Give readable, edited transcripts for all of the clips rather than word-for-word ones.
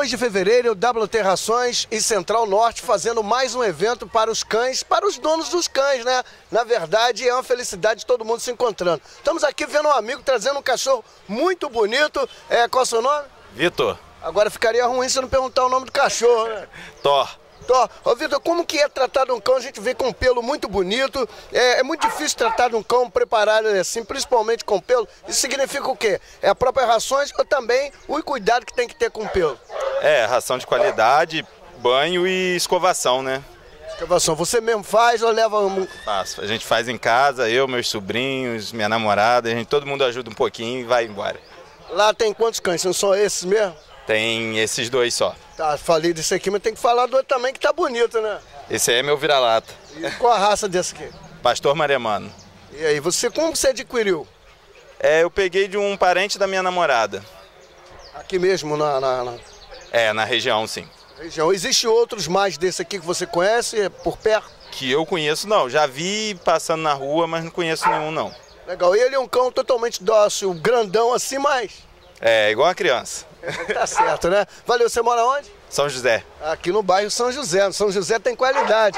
2 de fevereiro, WT Rações e Central Norte fazendo mais um evento para os cães, para os donos dos cães, né? Na verdade, é uma felicidade todo mundo se encontrando. Estamos aqui vendo um amigo trazendo um cachorro muito bonito. Qual é o seu nome? Vitor. Agora ficaria ruim se eu não perguntar o nome do cachorro, né? Thor. Ô Vitor, como que é tratar de um cão? A gente vê com um pelo muito bonito. É muito difícil tratar de um cão, preparar ele assim, principalmente com pelo. Isso significa o quê? É a própria rações ou também o cuidado que tem que ter com o pelo? Ração de qualidade, banho e escovação, né? Escovação, você mesmo faz ou leva... Faço. A gente faz em casa, eu, meus sobrinhos, minha namorada, todo mundo ajuda um pouquinho e vai embora. Lá tem quantos cães? Não são esses mesmo? Tem esses 2 só. Tá, falei desse aqui, mas tem que falar do outro também que tá bonito, né? Esse aí é meu vira-lata. E qual a raça desse aqui? Pastor Maremano. E aí, como você adquiriu? Eu peguei de um parente da minha namorada. Aqui mesmo, Na região, sim. Região. Existem outros mais desse aqui que você conhece, por perto? Que eu conheço, não. Já vi passando na rua, mas não conheço nenhum, não. Legal. E ele é um cão totalmente dócil, grandão assim, mas... Igual a criança. Tá certo, né? Valeu, você mora onde? São José. Aqui no bairro São José. São José tem qualidade.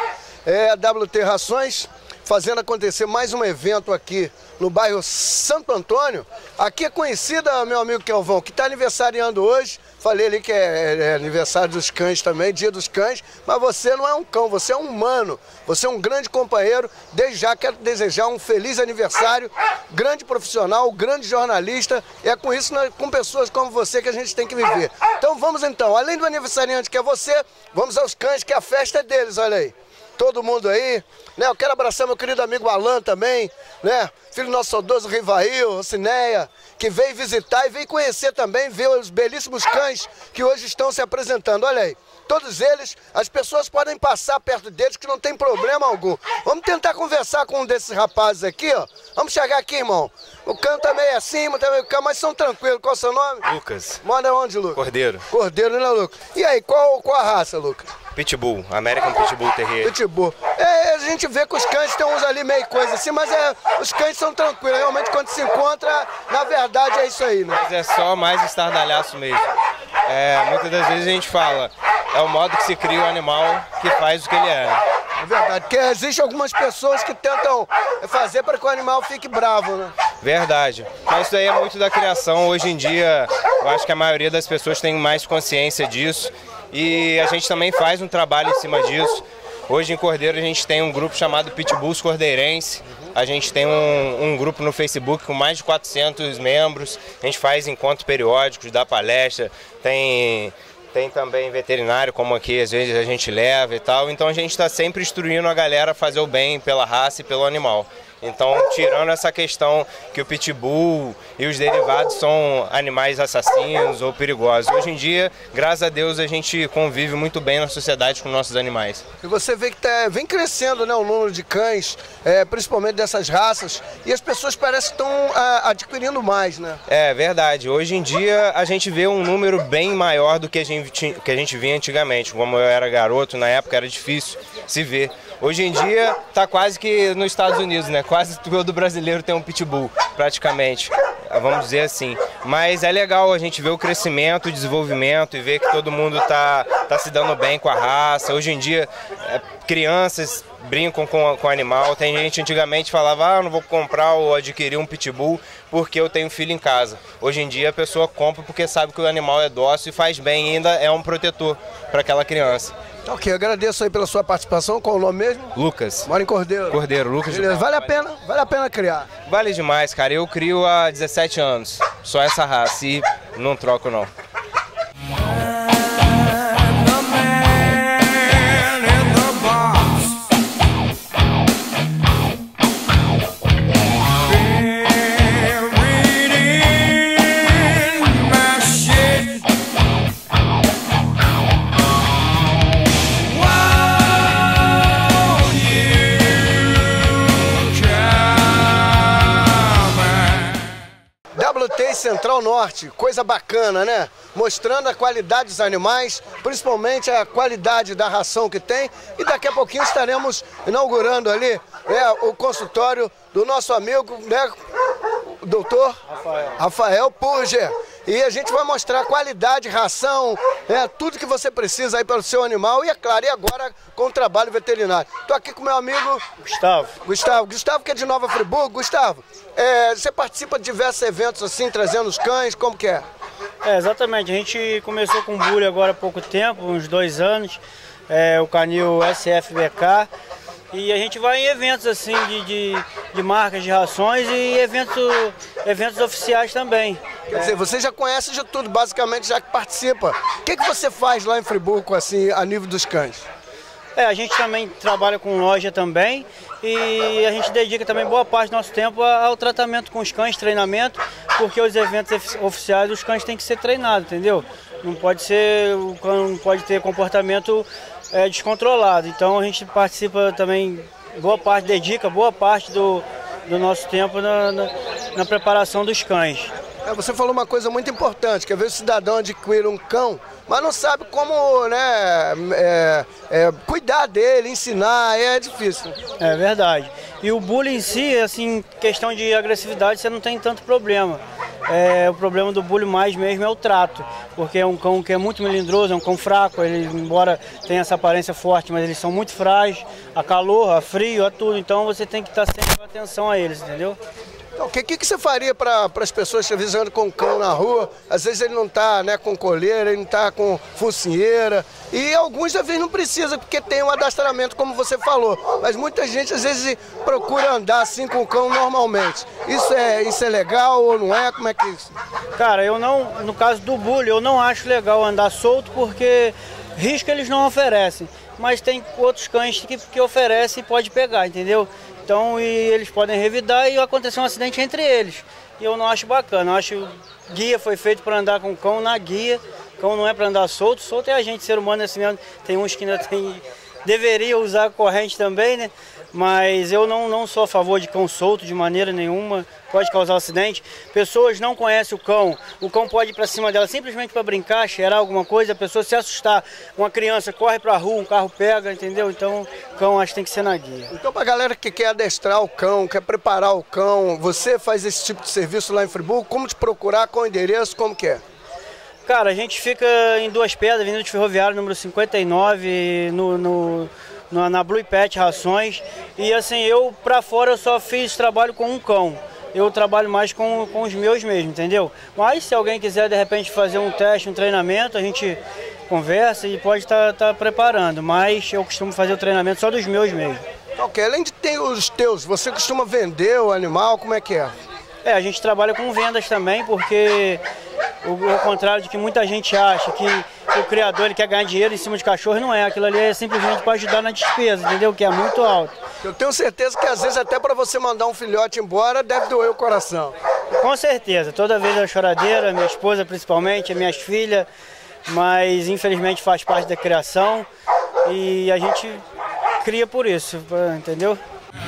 A WT Rações fazendo acontecer mais um evento aqui no bairro Santo Antônio. Aqui é conhecida, meu amigo Kelvão, que está aniversariando hoje. Falei ali que é aniversário dos cães também, dia dos cães. Mas você não é um cão, você é um humano. Você é um grande companheiro. Desde já quero desejar um feliz aniversário. Grande profissional, grande jornalista. É com isso, com pessoas como você que a gente tem que viver. Então vamos então, além do aniversariante que é você, vamos aos cães que a festa é deles, olha aí. Todo mundo aí, né? Eu quero abraçar meu querido amigo Alan também, né? Filho do nosso saudoso Rivail, Rocineia, que veio visitar e veio conhecer também, ver os belíssimos cães que hoje estão se apresentando. Olha aí, todos eles, as pessoas podem passar perto deles que não tem problema algum. Vamos tentar conversar com um desses rapazes aqui, ó. Vamos chegar aqui, irmão. O cão tá meio acima, tá meio cá, mas são tranquilos. Qual é o seu nome? Lucas. Mora onde, Lucas? Cordeiro. Cordeiro, né, Lucas? E aí, qual a raça, Lucas? Pitbull, American Pitbull Terrier. Pitbull. A gente vê que os cães tem uns ali meio coisa assim, mas os cães são tranquilos. Realmente quando se encontra, na verdade é isso aí, né? Mas é só mais estardalhaço mesmo. Muitas das vezes a gente fala, é o modo que se cria o animal que faz o que ele é. É verdade, porque existem algumas pessoas que tentam fazer para que o animal fique bravo, né? Verdade. Mas isso aí é muito da criação. Hoje em dia, eu acho que a maioria das pessoas tem mais consciência disso. E a gente também faz um trabalho em cima disso. Hoje em Cordeiro a gente tem um grupo chamado Pitbulls Cordeirense. A gente tem um grupo no Facebook com mais de 400 membros. A gente faz encontros periódicos, dá palestra, tem também veterinário, como aqui às vezes a gente leva e tal. Então a gente está sempre instruindo a galera a fazer o bem pela raça e pelo animal. Então, tirando essa questão que o pitbull e os derivados são animais assassinos ou perigosos. Hoje em dia, graças a Deus, a gente convive muito bem na sociedade com nossos animais. E você vê que vem crescendo, né, o número de cães, principalmente dessas raças, e as pessoas parecem que estão adquirindo mais, né? É verdade. Hoje em dia, a gente vê um número bem maior do que a gente via antigamente. Como eu era garoto, na época era difícil se ver. Hoje em dia está quase que nos Estados Unidos, né? Quase todo brasileiro tem um pitbull, praticamente, vamos dizer assim. Mas é legal a gente ver o crescimento, o desenvolvimento e ver que todo mundo tá se dando bem com a raça. Hoje em dia, crianças brincam com o animal. Tem gente antigamente falava, não vou comprar ou adquirir um pitbull porque eu tenho filho em casa. Hoje em dia a pessoa compra porque sabe que o animal é dócil e faz bem e ainda é um protetor para aquela criança. Ok, agradeço aí pela sua participação. Qual o nome mesmo? Lucas. Mora em Cordeiro. Cordeiro, Lucas. Beleza. Vale a pena criar? Vale demais, cara. Eu crio há 17 anos. Só essa raça e não troco, não. WT Central Norte, coisa bacana, né? Mostrando a qualidade dos animais, principalmente a qualidade da ração que tem. E daqui a pouquinho estaremos inaugurando ali o consultório do nosso amigo, né? doutor Rafael Purger. E a gente vai mostrar qualidade, ração, tudo que você precisa aí para o seu animal e, é claro, e agora com o trabalho veterinário. Estou aqui com meu amigo Gustavo, que é de Nova Friburgo. Gustavo, você participa de diversos eventos assim, trazendo os cães, como que é? Exatamente, a gente começou com o Bully agora há pouco tempo, uns 2 anos, o canil SFBK. E a gente vai em eventos assim de marcas de rações e eventos oficiais também. Quer dizer, você já conhece de tudo, basicamente, já que participa. O que você faz lá em Friburgo, assim, a nível dos cães? A gente também trabalha com loja também e a gente dedica também boa parte do nosso tempo ao tratamento com os cães, treinamento, porque os eventos oficiais os cães têm que ser treinados, entendeu? Não pode ser, o cão não pode ter comportamento descontrolado. Então a gente participa também, dedica boa parte do nosso tempo na preparação dos cães. Você falou uma coisa muito importante, que às vezes o cidadão adquire um cão, mas não sabe como, né, cuidar dele, ensinar, é difícil. É verdade. E o bullying em si, assim, questão de agressividade, você não tem tanto problema. O problema do bullying mais mesmo é o trato, porque é um cão que é muito melindroso, é um cão fraco, ele, embora tenha essa aparência forte, mas eles são muito frágeis, a calor, a frio, a tudo, então você tem que estar sempre com atenção a eles, entendeu? Então, o que você faria para as pessoas que às vezes andam com o cão na rua, às vezes ele não está, né, com coleira, ele não está com focinheira, e alguns às vezes não precisa, porque tem um adestramento, como você falou, mas muita gente às vezes procura andar assim com o cão normalmente. Isso é legal ou não é? Como é que é isso? Cara, eu não, no caso do bullying, eu não acho legal andar solto, porque risco eles não oferecem, mas tem outros cães que oferecem e pode pegar, entendeu? Então, e eles podem revidar e acontecer um acidente entre eles. E eu não acho bacana, eu acho que guia foi feito para andar com o cão na guia, cão não é para andar solto, solto é a gente, ser humano assim mesmo, tem uns que ainda deveria usar corrente também, né? Mas eu não sou a favor de cão solto de maneira nenhuma, pode causar acidente. Pessoas não conhecem o cão pode ir para cima dela simplesmente para brincar, cheirar alguma coisa, a pessoa se assustar, uma criança corre para a rua, um carro pega, entendeu? Então, cão acho que tem que ser na guia. Então, para a galera que quer adestrar o cão, quer preparar o cão, você faz esse tipo de serviço lá em Friburgo, como te procurar, qual o endereço, como que é? Cara, a gente fica em Duas Pedras, Avenida de Ferroviário, número 59, na Blue Pet Rações. E assim, eu pra fora eu só fiz trabalho com um cão. Eu trabalho mais com os meus mesmo, entendeu? Mas se alguém quiser de repente fazer um teste, um treinamento, a gente conversa e pode estar preparando. Mas eu costumo fazer o treinamento só dos meus mesmo. Ok, além de ter os teus, você costuma vender o animal, como é que é? A gente trabalha com vendas também, porque ao contrário de que muita gente acha que o criador ele quer ganhar dinheiro em cima de cachorro, não é. Aquilo ali é simplesmente para ajudar na despesa, entendeu? Que é muito alto. Eu tenho certeza que às vezes até para você mandar um filhote embora deve doer o coração. Com certeza, toda vez a choradeira, minha esposa principalmente, as minhas filhas, mas infelizmente faz parte da criação e a gente cria por isso, entendeu?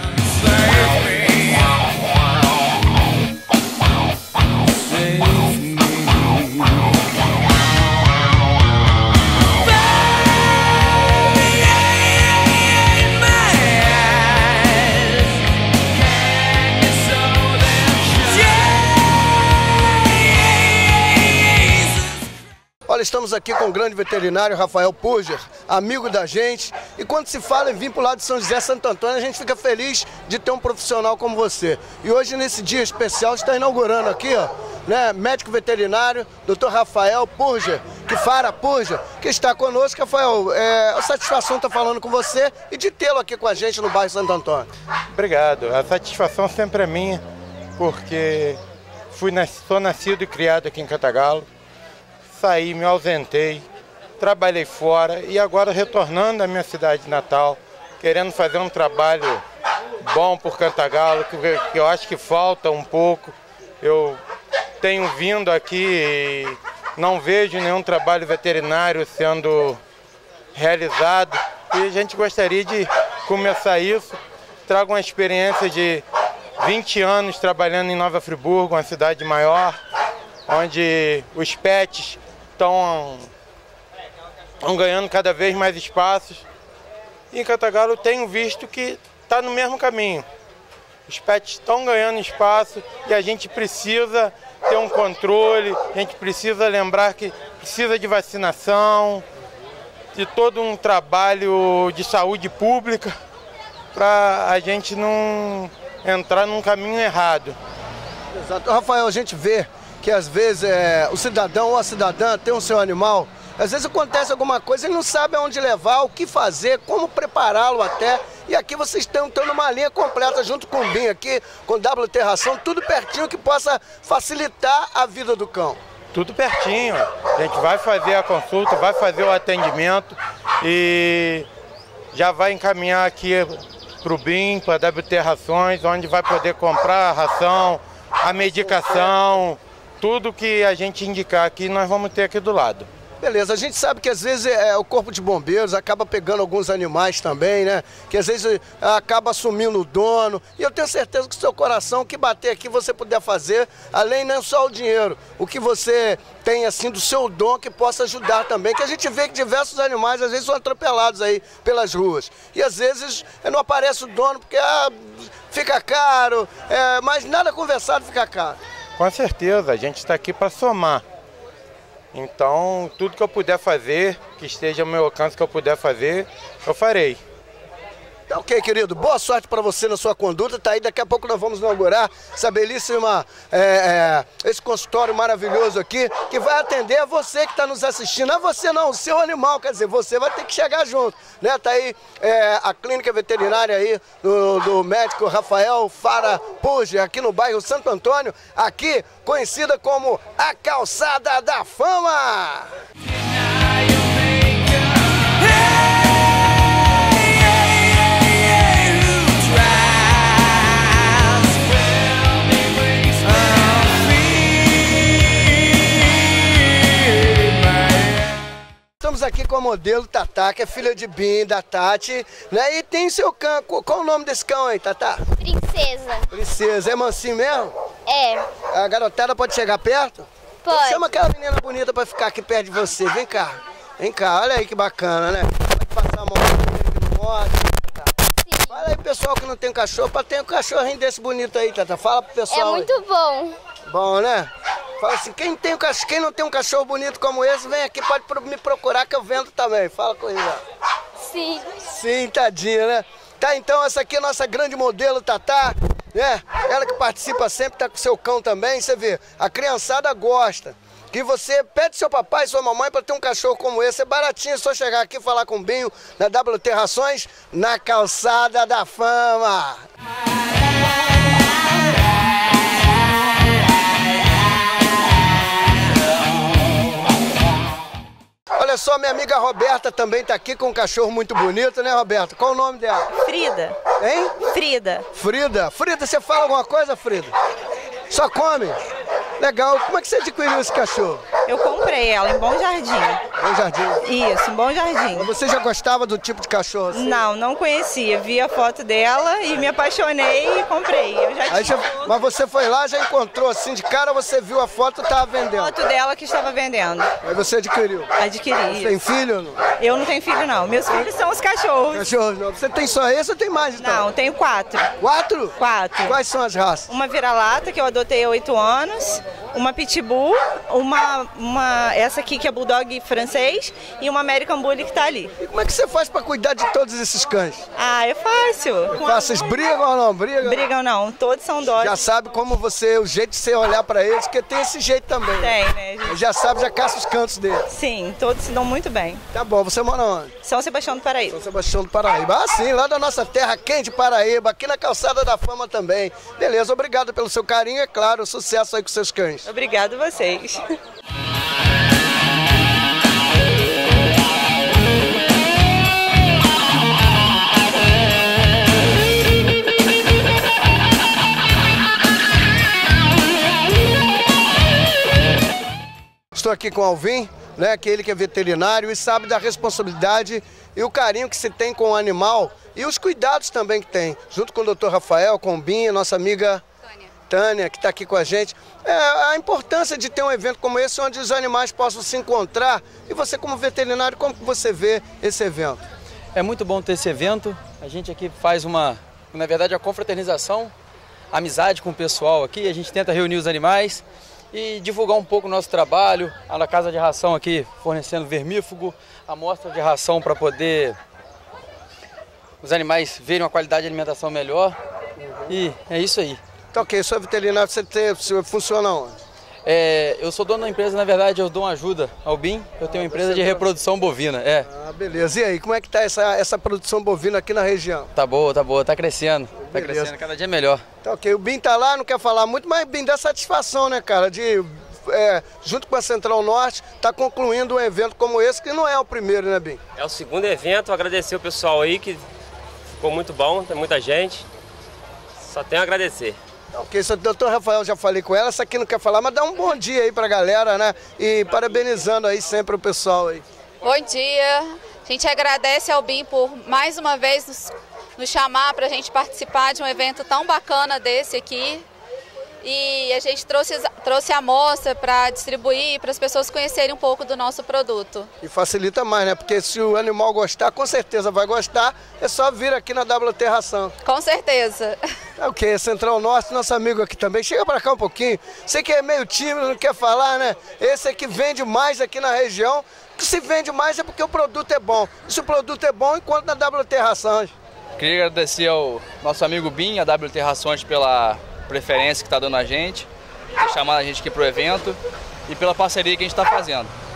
Olha, estamos aqui com o grande veterinário Rafael Purger, amigo da gente. E quando se fala em vir para o lado de São José Santo Antônio, a gente fica feliz de ter um profissional como você. E hoje, nesse dia especial, está inaugurando aqui, ó, né, médico veterinário, Dr. Rafael Purger, que está conosco. Rafael, a satisfação estar falando com você e de tê-lo aqui com a gente no bairro Santo Antônio. Obrigado. A satisfação sempre é minha, porque sou nascido e criado aqui em Cantagalo. Saí, me ausentei, trabalhei fora e agora retornando à minha cidade natal, querendo fazer um trabalho bom por Cantagalo, que eu acho que falta um pouco. Eu tenho vindo aqui e não vejo nenhum trabalho veterinário sendo realizado e a gente gostaria de começar isso. Trago uma experiência de 20 anos trabalhando em Nova Friburgo, uma cidade maior, onde os pets estão ganhando cada vez mais espaços. E em Cantagalo tenho visto que está no mesmo caminho. Os pets estão ganhando espaço e a gente precisa ter um controle, a gente precisa lembrar que precisa de vacinação, de todo um trabalho de saúde pública para a gente não entrar num caminho errado. Exato. Rafael, a gente vê que às vezes o cidadão ou a cidadã tem o seu animal, às vezes acontece alguma coisa, ele não sabe aonde levar, o que fazer, como prepará-lo até. E aqui vocês estão numa linha completa junto com o BIM aqui, com WT Ração, tudo pertinho que possa facilitar a vida do cão. Tudo pertinho. A gente vai fazer a consulta, vai fazer o atendimento e já vai encaminhar aqui para o BIM, para a WT Rações, onde vai poder comprar a ração, a medicação, tudo que a gente indicar aqui nós vamos ter aqui do lado. Beleza, a gente sabe que às vezes o corpo de bombeiros acaba pegando alguns animais também, né? Que às vezes acaba assumindo o dono. E eu tenho certeza que o seu coração, o que bater aqui, você puder fazer, além não só o dinheiro, o que você tem assim do seu dom que possa ajudar também. Que a gente vê que diversos animais às vezes são atropelados aí pelas ruas. E às vezes não aparece o dono porque fica caro, mas nada conversado fica caro. Com certeza, a gente está aqui para somar. Então, tudo que eu puder fazer, que esteja ao meu alcance, que eu puder fazer, eu farei. Tá ok, querido. Boa sorte para você na sua conduta. Tá aí, daqui a pouco nós vamos inaugurar essa belíssima, esse consultório maravilhoso aqui, que vai atender a você que está nos assistindo. Não você não, o seu animal, quer dizer, você vai ter que chegar junto, né? Tá aí a clínica veterinária aí do médico Rafael Fara Puge, aqui no bairro Santo Antônio, aqui conhecida como a Calçada da Fama. Estamos aqui com a modelo Tatá, que é filha de BIM, da Tati, né? E tem seu cão. Qual o nome desse cão aí, Tatá? Princesa. Princesa. É mansinho mesmo? É. A garotada pode chegar perto? Pode. Chama aquela menina bonita pra ficar aqui perto de você. Vem cá. Vem cá. Olha aí que bacana, né? Pode passar a mão aqui no moto. Tá. Fala aí, pessoal que não tem cachorro, pra ter um cachorrinho desse bonito aí, Tatá. Fala pro pessoal. É muito bom. Bom, né? Fala assim, quem não tem um cachorro bonito como esse, vem aqui, pode me procurar que eu vendo também. Fala com ele lá. Sim. Sim, tadinha, né? Tá, então essa aqui é a nossa grande modelo, Tatá, né? Ela que participa sempre, tá com seu cão também, você vê, a criançada gosta. Que você pede seu papai e sua mamãe para ter um cachorro como esse, é baratinho, é só chegar aqui e falar com o Binho, na WT Rações, na Calçada da Fama. Olha só, minha amiga Roberta também tá aqui com um cachorro muito bonito, né, Roberta? Qual o nome dela? Frida. Hein? Frida. Frida. Frida, você fala alguma coisa, Frida? Só come? Legal. Como é que você adquiriu esse cachorro? Eu comprei ela em Bom Jardim. Bom Jardim? Isso, em Bom Jardim. Você já gostava do tipo de cachorro assim? Não conhecia. Vi a foto dela e me apaixonei e comprei. Eu já tinha mas você foi lá, já encontrou assim de cara, você viu a foto e estava vendendo? a foto dela que estava vendendo. Aí você adquiriu? Adquiri. Tem filho ou não? Eu não tenho filho, não. Meus filhos são os cachorros. Cachorros não. Você tem só esse ou tem mais então? Não, tenho 4. 4? 4. Quais são as raças? Uma vira-lata, que eu adotei há 8 anos. Uma pitbull, essa aqui que é bulldog francês e uma American Bully que tá ali. E como é que você faz para cuidar de todos esses cães? Ah, é fácil. Vocês brigam ou não? Brigam não, todos são dóceis. Já sabe como o jeito de você olhar para eles, porque tem esse jeito também. Tem, né? Gente? Já sabe, já caça os cantos deles. Sim, todos se dão muito bem. Tá bom, você mora onde? São Sebastião do Paraíba. São Sebastião do Paraíba. Ah, sim, lá da nossa terra quente, Paraíba, aqui na Calçada da Fama também. Beleza, obrigado pelo seu carinho, é claro, sucesso aí com seus cães. Obrigado a vocês. Estou aqui com o Alvin, né, que ele que é veterinário e sabe da responsabilidade e o carinho que se tem com o animal e os cuidados também que tem, junto com o Dr. Rafael, com o Binha, nossa amiga Tânia, que está aqui com a gente. A importância de ter um evento como esse, onde os animais possam se encontrar. E você, como veterinário, como que você vê esse evento? É muito bom ter esse evento. A gente aqui faz na verdade, a confraternização amizade com o pessoal aqui, a gente tenta reunir os animais e divulgar um pouco o nosso trabalho. Na casa de ração aqui, fornecendo vermífugo, amostra de ração para poder os animais verem uma qualidade de alimentação melhor. E é isso aí. Então, ok, sua veterinária, você funciona onde? Eu sou dono da empresa, na verdade eu dou uma ajuda ao BIM, eu tenho uma empresa de reprodução bovina. Ah, beleza. E aí, como é que tá essa produção bovina aqui na região? Tá boa, tá crescendo. Tá Beleza. crescendo, cada dia melhor. Então, ok, o BIM tá lá, não quer falar muito, mas o BIM dá satisfação, né, cara, de, junto com a Central Norte, tá concluindo um evento como esse, que não é o primeiro, né, BIM? É o segundo evento, agradecer o pessoal aí, que ficou muito bom, tem muita gente, só tenho a agradecer. Ok, o doutor Rafael, já falei com ela, essa aqui não quer falar, mas dá um bom dia aí pra galera, né? E parabenizando aí sempre o pessoal aí. Bom dia, a gente agradece ao BIM por mais uma vez nos chamar pra gente participar de um evento tão bacana desse aqui. E a gente trouxe a amostra para distribuir, para as pessoas conhecerem um pouco do nosso produto. E facilita mais, né? Porque se o animal gostar, com certeza vai gostar, é só vir aqui na WT Ração. Com certeza. Ok, Central Norte, nosso amigo aqui também. Chega pra cá um pouquinho. Você que é meio tímido, não quer falar, né? Esse aqui vende mais aqui na região. Que se vende mais é porque o produto é bom. E se o produto é bom, enquanto na WT Rações. Queria agradecer ao nosso amigo BIM, a WT Rações, pela preferência que está dando a gente, ter chamado a gente aqui para o evento e pela parceria que a gente está fazendo.